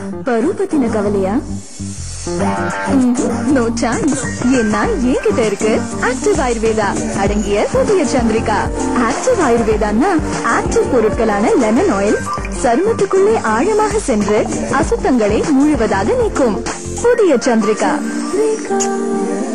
பருவத்தின கவலையா? No chance. ஏன்னா என்கிட்ட இருக்கு ஆக்டிவ் ஆயுர்வேதா அடங்கிய புதிய சந்திரிகா. ஆக்டிவ் ஆயுர்வேதான்னா ஆக்டிவ் பொருட்களான லெமன் ஆயில் சருமத்துக்குள்ளே ஆழமாக சென்று அசுத்தங்களை முழுவதாக நீக்கும். புதிய சந்திரிகா.